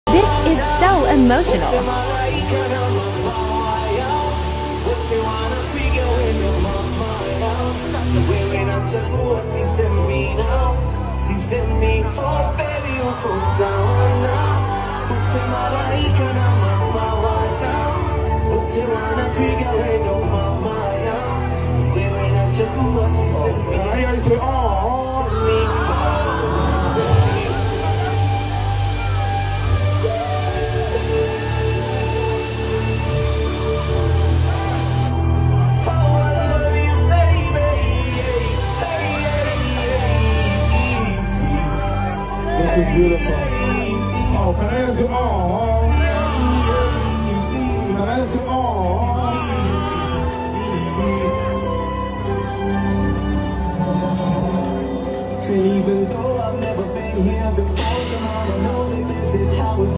This is so emotional. This is beautiful. Oh, can I answer all? Can I answer all? And even though I've never been here before, somehow I know